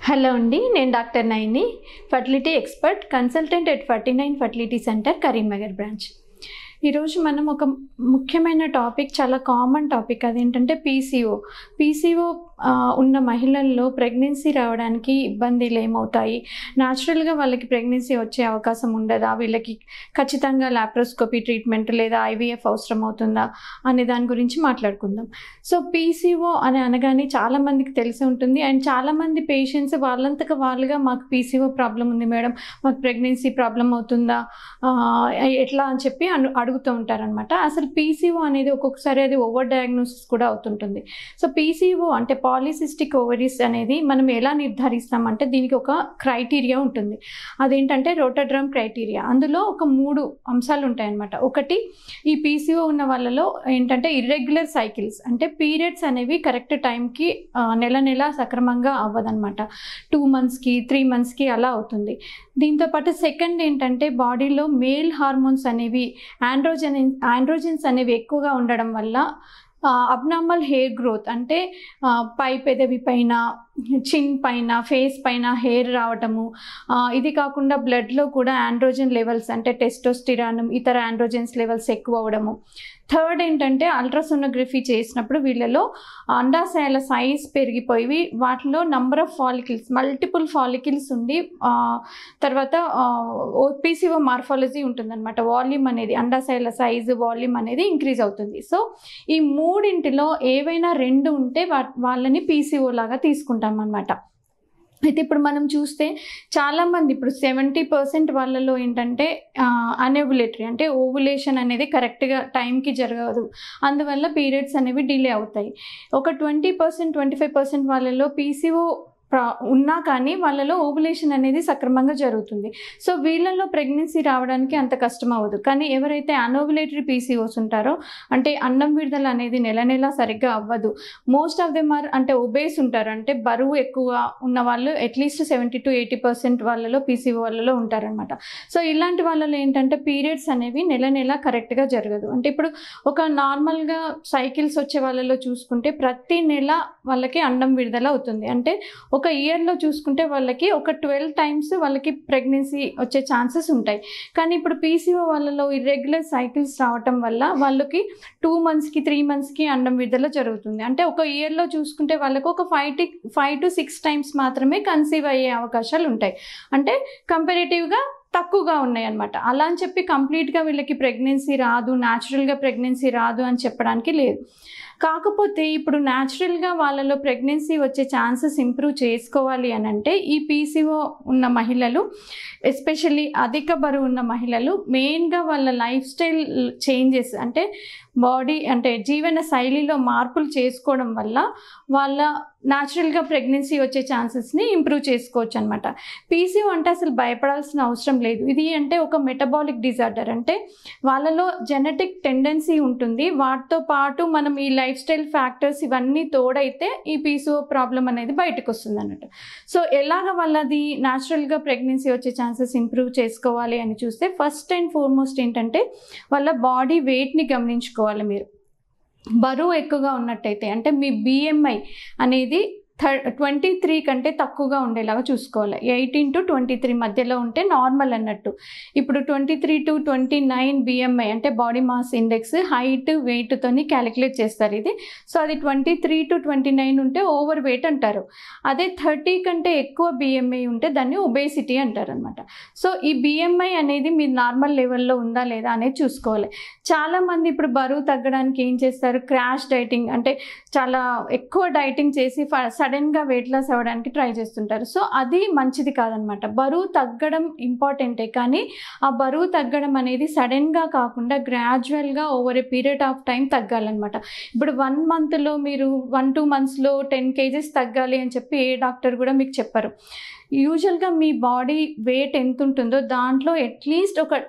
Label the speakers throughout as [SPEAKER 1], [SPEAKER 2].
[SPEAKER 1] Hello అండి, నేను doctor Nayani, fertility expert, consultant at 49 fertility centre, Karimnagar branch. ఈరోజు మనం ఒక ముఖ్యమైన టాపిక్, చాలా కామన్ టాపిక్, అదేంటంటే పీసీఓ ఉన్న మహిళల్లో ప్రెగ్నెన్సీ రావడానికి ఇబ్బందులు ఏమవుతాయి, న్యాచురల్గా వాళ్ళకి ప్రెగ్నెన్సీ వచ్చే అవకాశం ఉండదా, వీళ్ళకి ఖచ్చితంగా లాప్రోస్కోపీ ట్రీట్మెంట్ లేదా ఐవీఎఫ్ అవసరం అవుతుందా అనే దాని గురించి మాట్లాడుకుందాం. సో పీసీఓ అని అనగానే చాలామందికి తెలిసి ఉంటుంది. అండ్ చాలామంది పేషెంట్స్ వాళ్ళంతకు వాళ్ళుగా మాకు పీసీఓ ప్రాబ్లం ఉంది మేడం, మాకు ప్రెగ్నెన్సీ ప్రాబ్లం అవుతుందా, ఎట్లా అని చెప్పి అడుగుతూ ఉంటారనమాట. అసలు పీసీఓ అనేది ఒక్కొక్కసారి అది ఓవర్ డయాగ్నోసిస్ కూడా అవుతుంటుంది. సో పీసీఓ అంటే పాలిసిస్టిక్ ఓవరీస్ అనేది మనం ఎలా నిర్ధారిస్తామంటే దీనికి ఒక క్రైటీరియా ఉంటుంది. అదేంటంటే రోటోడ్రమ్ క్రైటీరియా. అందులో ఒక 3 అంశాలు ఉంటాయన్నమాట. ఒకటి, ఈ పీసీఓ ఉన్న వాళ్ళలో ఏంటంటే ఇర్రెగ్యులర్ సైకిల్స్, అంటే పీరియడ్స్ అనేవి కరెక్ట్ టైంకి నెల సక్రమంగా అవ్వదన్నమాట. 2 monthsకి 3 monthsకి అలా అవుతుంది. దీంతోపాటు సెకండ్ ఏంటంటే బాడీలో మేల్ హార్మోన్స్ అనేవి ఆండ్రోజన్స్ అనేవి ఎక్కువగా ఉండడం వల్ల అబ్నార్మల్ హెయిర్ గ్రోత్, అంటే పై పెదవి పైన, చిన్ పైన, ఫేస్ పైన హెయిర్ రావటము, ఇది కాకుండా బ్లడ్లో కూడా ఆండ్రోజన్ లెవెల్స్ అంటే టెస్టోస్టిరాన్, ఇతర ఆండ్రోజన్స్ లెవెల్స్ ఎక్కువ అవ్వడము. థర్డ్ ఏంటంటే అల్ట్రాసోనోగ్రఫీ చేసినప్పుడు వీళ్ళలో అండాశయాల సైజ్ పెరిగిపోయి వాటిలో number of follicles, multiple follicles ఉండి తర్వాత పీసీఓ మార్ఫాలజీ ఉంటుందన్నమాట. వాల్యూమ్ అనేది, అండాశయాల సైజు వాల్యూమ్ అనేది ఇంక్రీజ్ అవుతుంది. సో ఈ మూడింటిలో ఏవైనా 2 ఉంటే వాళ్ళని పీసీఓ లాగా తీసుకుంటాం అన్నమాట. అయితే ఇప్పుడు మనం చూస్తే చాలామంది, ఇప్పుడు 70% వాళ్ళలో ఏంటంటే అనోవులేటరీ, అంటే ఓవులేషన్ అనేది కరెక్ట్గా టైంకి జరగదు, అందువల్ల పీరియడ్స్ అనేవి డిలే అవుతాయి. ఒక 20%, 25% వాళ్ళలో పీసీఓ ఉన్నా కానీ వాళ్ళలో ఓవులేషన్ అనేది సక్రమంగా జరుగుతుంది. సో వీళ్ళలో ప్రెగ్నెన్సీ రావడానికి అంత కష్టం అవ్వదు. కానీ ఎవరైతే అనోవులేటరీ పీసీఓస్ ఉంటారో, అంటే అన్నం విడుదల అనేది నెల సరిగ్గా అవ్వదు, మోస్ట్ ఆఫ్ దెమ్ ఆర్ అంటే ఒబేస్ ఉంటారు, అంటే బరువు ఎక్కువ ఉన్న వాళ్ళు అట్లీస్ట్ 70 to 80% వాళ్ళలో పీసీఓ వాళ్ళలో ఉంటారనమాట. సో ఇలాంటి వాళ్ళలో ఏంటంటే పీరియడ్స్ అనేవి నెల కరెక్ట్గా జరగదు. అంటే ఇప్పుడు ఒక నార్మల్గా సైకిల్స్ వచ్చే వాళ్ళలో చూసుకుంటే ప్రతి నెల వాళ్ళకి అండం విడుదల అవుతుంది. అంటే ఒక ఇయర్లో చూసుకుంటే వాళ్ళకి ఒక 12 times వాళ్ళకి ప్రెగ్నెన్సీ వచ్చే ఛాన్సెస్ ఉంటాయి. కానీ ఇప్పుడు పీసీఓ వాళ్ళలో ఇర్రెగ్యులర్ సైకిల్స్ రావటం వల్ల వాళ్ళకి 2 monthsకి 3 monthsకి అండం విడుదల జరుగుతుంది. అంటే ఒక ఇయర్లో చూసుకుంటే వాళ్ళకు ఒక 5 to 6 times మాత్రమే కన్సీవ్ అయ్యే అవకాశాలు ఉంటాయి. అంటే కంపారిటివ్గా తక్కువగా ఉన్నాయి అన్నమాట. అలా అని చెప్పి కంప్లీట్గా వీళ్ళకి ప్రెగ్నెన్సీ రాదు, న్యాచురల్గా ప్రెగ్నెన్సీ రాదు అని చెప్పడానికి లేదు. కాకపోతే ఇప్పుడు న్యాచురల్గా వాళ్ళలో ప్రెగ్నెన్సీ వచ్చే ఛాన్సెస్ ఇంప్రూవ్ చేసుకోవాలి అని అంటే ఈ పీసీఓ ఉన్న మహిళలు, ఎస్పెషల్లీ అధిక బరువు ఉన్న మహిళలు, మెయిన్గా వాళ్ళ లైఫ్ స్టైల్ చేంజెస్, అంటే బాడీ అంటే జీవన శైలిలో మార్పులు చేసుకోవడం వల్ల వాళ్ళ న్యాచురల్గా ప్రెగ్నెన్సీ వచ్చే ఛాన్సెస్ని ఇంప్రూవ్ చేసుకోవచ్చు అనమాట. పీసీఓ అంటే అసలు భయపడాల్సిన అవసరం లేదు. ఇది అంటే ఒక మెటబాలిక్ డిజార్డర్, అంటే వాళ్ళలో జెనెటిక్ టెండెన్సీ ఉంటుంది, వాటితో పాటు మనం ఈ లైఫ్ స్టైల్ ఫ్యాక్టర్స్ ఇవన్నీ తోడైతే ఈ పీసీఓ ప్రాబ్లం అనేది బయటకు వస్తుంది అన్నట్టు. సో ఎలాగ వాళ్ళది న్యాచురల్గా ప్రెగ్నెన్సీ వచ్చే ఛాన్సెస్ ఇంప్రూవ్ చేసుకోవాలి అని చూస్తే ఫస్ట్ అండ్ ఫార్మోస్ట్ ఏంటంటే వాళ్ళ బాడీ వెయిట్ని గమనించుకోవాలి. మీరు బరువు ఎక్కువగా ఉన్నట్టయితే, అంటే మీ బిఎంఐ అనేది 23 కంటే తక్కువగా ఉండేలాగా చూసుకోవాలి. 18 to 23 మధ్యలో ఉంటే నార్మల్ అన్నట్టు. ఇప్పుడు 23 to 29 బిఎంఐ అంటే బాడీ మాస్ ఇండెక్స్, హైట్ వెయిట్తోని క్యాలిక్యులేట్ చేస్తారు ఇది. సో అది 23 to 29 ఉంటే ఓవర్ వెయిట్ అంటారు. అదే 30 కంటే ఎక్కువ బిఎంఐ ఉంటే దాన్ని ఒబేసిటీ అంటారు అనమాట. సో ఈ బిఎంఐ అనేది మీరు నార్మల్ లెవెల్లో ఉందా లేదా అనేది చూసుకోవాలి. చాలామంది ఇప్పుడు బరువు తగ్గడానికి ఏం చేస్తారు, క్రాష్ డైటింగ్, అంటే చాలా ఎక్కువ డైటింగ్ చేసి సడన్గా వెయిట్ లాస్ అవ్వడానికి ట్రై చేస్తుంటారు. సో అది మంచిది కాదనమాట. బరువు తగ్గడం ఇంపార్టెంటే, కానీ ఆ బరువు తగ్గడం అనేది సడన్గా కాకుండా గ్రాడ్యువల్గా over a period of time తగ్గాలన్నమాట. ఇప్పుడు 1 monthలో మీరు 1-2 monthsలో 10 kgs తగ్గాలి అని చెప్పి ఏ డాక్టర్ కూడా మీకు చెప్పరు. యూజువల్గా మీ బాడీ వెయిట్ ఎంత ఉంటుందో దాంట్లో అట్లీస్ట్ ఒక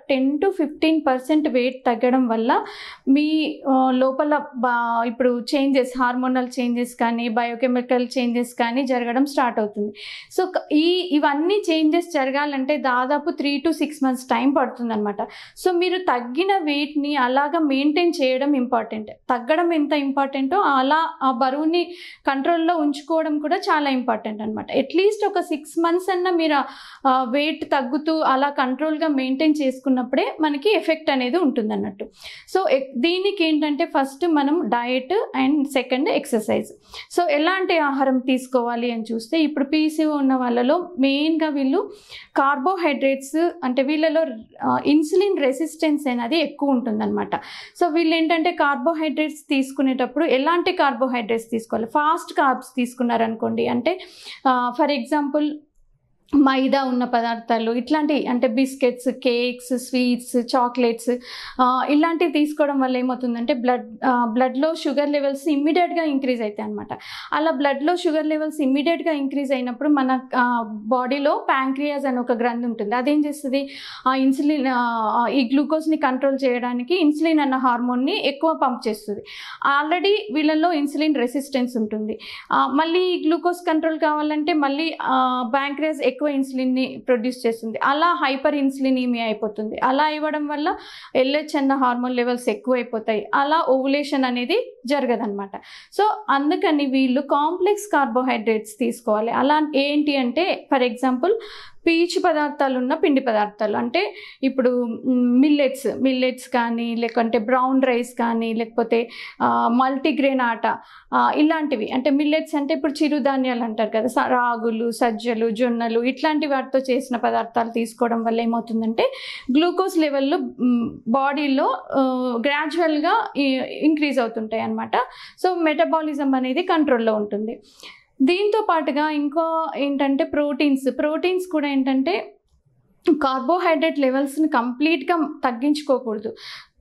[SPEAKER 1] 10-15% వెయిట్ తగ్గడం వల్ల మీ లోపల ఇప్పుడు చేంజెస్, హార్మోనల్ చేంజెస్ కానీ బయోకెమికల్ చేంజెస్ కానీ జరగడం స్టార్ట్ అవుతుంది. సో ఇవన్నీ చేంజెస్ జరగాలంటే దాదాపు 3 to 6 months టైం పడుతుంది అనమాట. సో మీరు తగ్గిన వెయిట్ని అలాగా మెయింటైన్ చేయడం ఇంపార్టెంట్. తగ్గడం ఎంత ఇంపార్టెంటో అలా ఆ బరువుని కంట్రోల్లో ఉంచుకోవడం కూడా చాలా ఇంపార్టెంట్ అనమాట. అట్లీస్ట్ ఒక 6 months అన్న మీరు వెయిట్ తగ్గుతూ అలా కంట్రోల్గా మెయింటైన్ చేసుకున్నప్పుడే మనకి ఎఫెక్ట్ అనేది ఉంటుంది అన్నట్టు. సో దీనికి ఏంటంటే ఫస్ట్ మనం diet and second exercise. So ఎలాంటి ఆహారం తీసుకోవాలి అని చూస్తే ఇప్పుడు పీసీఓ ఉన్న వాళ్ళలో మెయిన్గా వీళ్ళు కార్బోహైడ్రేట్స్ అంటే వీళ్ళలో ఇన్సులిన్ రెసిస్టెన్స్ అనేది ఎక్కువ ఉంటుందన్నమాట. సో వీళ్ళు ఏంటంటే కార్బోహైడ్రేట్స్ తీసుకునేటప్పుడు ఎలాంటి కార్బోహైడ్రేట్స్ తీసుకోవాలి, ఫాస్ట్ కార్బ్స్ తీసుకున్నారనుకోండి, అంటే ఫర్ ఎగ్జాంపుల్ మైదా ఉన్న పదార్థాలు ఇట్లాంటివి, అంటే బిస్కెట్స్, కేక్స్, స్వీట్స్, చాక్లెట్స్ ఇలాంటివి తీసుకోవడం వల్ల ఏమవుతుందంటే బ్లడ్లో షుగర్ లెవెల్స్ ఇమ్మీడియట్గా ఇంక్రీజ్ అవుతాయి అనమాట. అలా బ్లడ్లో షుగర్ లెవెల్స్ ఇమ్మీడియట్గా ఇంక్రీజ్ అయినప్పుడు మన బాడీలో ప్యాంక్రియాస్ అని ఒక గ్రంథి ఉంటుంది. అదేం చేస్తుంది, ఆ ఇన్సులిన్ ఈ గ్లూకోజ్ని కంట్రోల్ చేయడానికి ఇన్సులిన్ అన్న హార్మోన్ని ఎక్కువ పంప్ చేస్తుంది. ఆల్రెడీ వీళ్ళల్లో ఇన్సులిన్ రెసిస్టెన్స్ ఉంటుంది. మళ్ళీ గ్లూకోజ్ కంట్రోల్ కావాలంటే మళ్ళీ ప్యాంక్రియాస్ ఎక్కువ ఇన్సులిన్ని ప్రొడ్యూస్ చేస్తుంది. అలా హైపర్ ఇన్సులినిమియా అయిపోతుంది. అలా ఇవ్వడం వల్ల LH అన్న హార్మోన్ లెవెల్స్ ఎక్కువ అయిపోతాయి. అలా ఓవులేషన్ అనేది జరగదన్నమాట. సో అందుకని వీళ్ళు కాంప్లెక్స్ కార్బోహైడ్రేట్స్ తీసుకోవాలి. అలా ఏంటి అంటే ఫర్ ఎగ్జాంపుల్ పీచు పదార్థాలు ఉన్న పిండి పదార్థాలు, అంటే ఇప్పుడు మిల్లెట్స్ కానీ, లేకుంటే బ్రౌన్ రైస్ కానీ, లేకపోతే మల్టీగ్రెయిన్ ఆటా ఇలాంటివి. అంటే మిల్లెట్స్ అంటే ఇప్పుడు చిరుధాన్యాలు అంటారు కదా, రాగులు, సజ్జలు, జొన్నలు ఇట్లాంటి వాటితో చేసిన పదార్థాలు తీసుకోవడం వల్ల ఏమవుతుందంటే గ్లూకోజ్ లెవెల్లో బాడీలో గ్రాడ్యువల్గా ఇంక్రీజ్ అవుతుంటాయి అన్నమాట. సో మెటబాలిజం అనేది కంట్రోల్లో ఉంటుంది. దీంతో పాటుగా ఇంకో ఏంటంటే ప్రోటీన్స్ కూడా ఏంటంటే కార్బోహైడ్రేట్ లెవెల్స్ని కంప్లీట్గా తగ్గించుకోకూడదు.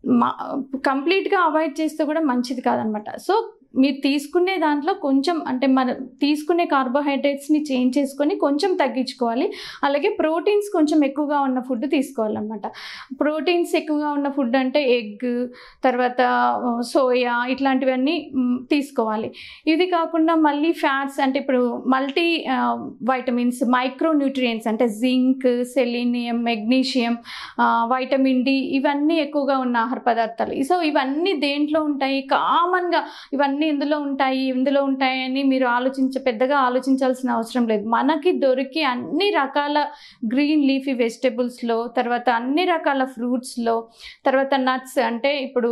[SPEAKER 1] కంప్లీట్గా అవాయిడ్ చేస్తే కూడా మంచిది కాదనమాట. సో మీరు తీసుకునే దాంట్లో కొంచెం, అంటే మన తీసుకునే కార్బోహైడ్రేట్స్ని చేంజ్ చేసుకొని కొంచెం తగ్గించుకోవాలి. అలాగే ప్రోటీన్స్ కొంచెం ఎక్కువగా ఉన్న ఫుడ్ తీసుకోవాలన్నమాట. ప్రోటీన్స్ ఎక్కువగా ఉన్న ఫుడ్ అంటే ఎగ్, తర్వాత సోయా ఇట్లాంటివన్నీ తీసుకోవాలి. ఇది కాకుండా మళ్ళీ ఫ్యాట్స్, అంటే ఇప్పుడు మల్టీ వైటమిన్స్, మైక్రో న్యూట్రియంట్స్ అంటే zinc, selenium, magnesium, vitamin D ఇవన్నీ ఎక్కువగా ఉన్న ఆహార పదార్థాలు. సో ఇవన్నీ దేంట్లో ఉంటాయి, కామన్గా ఇవన్నీ ఇందులో ఉంటాయని మీరు పెద్దగా ఆలోచించాల్సిన అవసరం లేదు. మనకి దొరికి అన్ని రకాల గ్రీన్ లీఫీ వెజిటబుల్స్లో, తర్వాత అన్ని రకాల ఫ్రూట్స్లో, తర్వాత నట్స్ అంటే ఇప్పుడు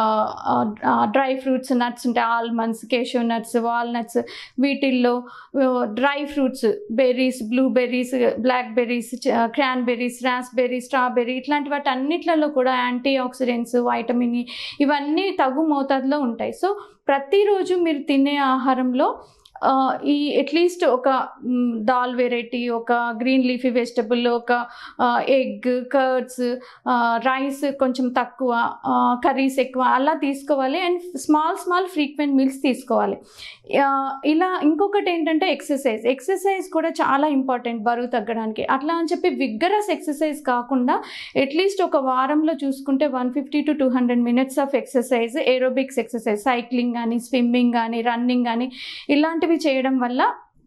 [SPEAKER 1] డ్రై ఫ్రూట్స్ నట్స్ ఉంటాయి, ఆల్మండ్స్, కేషూ నట్స్, వాల్నట్స్, వీటిల్లో dry fruits berries, blueberries, black berries, cranberries, raspberry, strawberry ఇట్లాంటి వాటి అన్నిట్లలో కూడా యాంటీ ఆక్సిడెంట్స్, వైటమిన్ ఇ ఇవన్నీ తగు మోతాదులో ఉంటాయి. సో ప్రతిరోజు మీరు తినే ఆహారంలో ఈ అట్లీస్ట్ ఒక దాల్ వెరైటీ, ఒక గ్రీన్ లీఫీ వెజిటబుల్, ఒక ఎగ్, కర్డ్స్, రైస్ కొంచెం తక్కువ, కర్రీస్ ఎక్కువ అలా తీసుకోవాలి. అండ్ స్మాల్ ఫ్రీక్వెంట్ మీల్స్ తీసుకోవాలి. ఇలా ఇంకొకటి ఏంటంటే ఎక్సర్సైజ్ కూడా చాలా ఇంపార్టెంట్ బరువు తగ్గడానికి. అట్లా అని చెప్పి విగ్గరస్ ఎక్సర్సైజ్ కాకుండా అట్లీస్ట్ ఒక వారంలో చూసుకుంటే 150 to 200 minutes of exercise, aerobics exercise, cycling కానీ, స్విమ్మింగ్ కానీ, రన్నింగ్ కానీ ఇలాంటివి చేయడం వల్ల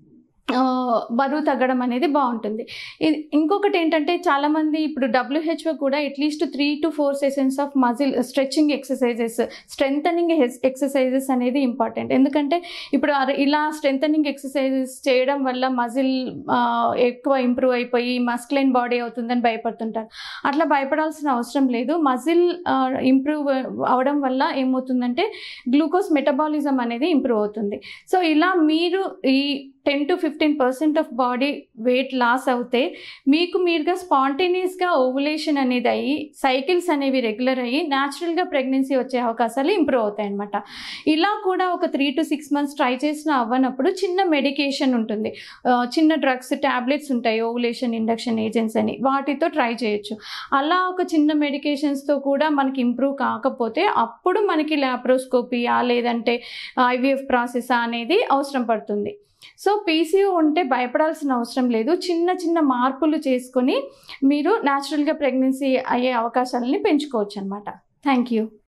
[SPEAKER 1] బరువు తగ్గడం అనేది బాగుంటుంది. ఇంకొకటి ఏంటంటే చాలామంది ఇప్పుడు WHO కూడా at least 3 to 4 sessions of muscle stretching exercises, strengthening exercises అనేది ఇంపార్టెంట్. ఎందుకంటే ఇప్పుడు ఇలా స్ట్రెంథనింగ్ ఎక్సర్సైజెస్ చేయడం వల్ల మజిల్ ఎక్కువ ఇంప్రూవ్ అయిపోయి మస్క్లైన్ బాడీ అవుతుందని భయపడుతుంటారు. అట్లా భయపడాల్సిన అవసరం లేదు. మజిల్ ఇంప్రూవ్ అవడం వల్ల ఏమవుతుందంటే గ్లూకోజ్ మెటబాలిజం అనేది ఇంప్రూవ్ అవుతుంది. సో ఇలా మీరు ఈ 10 to 15% of body weight loss అవుతే మీకు మీరుగా స్పాంటేనియస్గా ఓవులేషన్ అనేది అయ్యి సైకిల్స్ అనేవి రెగ్యులర్ అయ్యి న్యాచురల్గా ప్రెగ్నెన్సీ వచ్చే అవకాశాలు ఇంప్రూవ్ అవుతాయి అన్నమాట. ఇలా కూడా ఒక 3 to 6 months ట్రై చేసిన అవ్వనప్పుడు చిన్న మెడికేషన్ ఉంటుంది, చిన్న డ్రగ్స్, ట్యాబ్లెట్స్ ఉంటాయి, ఓవులేషన్ ఇండక్షన్ ఏజెంట్స్ అని, వాటితో ట్రై చేయొచ్చు. అలా ఒక చిన్న మెడికేషన్స్తో కూడా మనకి ఇంప్రూవ్ కాకపోతే అప్పుడు మనకి ల్యాప్రోస్కోపియా లేదంటే IVF ప్రాసెస్ అనేది అవసరం పడుతుంది. సో పీసీఓ ఉంటే భయపడాల్సిన అవసరం లేదు. చిన్న చిన్న మార్పులు చేసుకొని మీరు న్యాచురల్గా ప్రెగ్నెన్సీ అయ్యే అవకాశాలని పెంచుకోవచ్చు అనమాట. Thank you.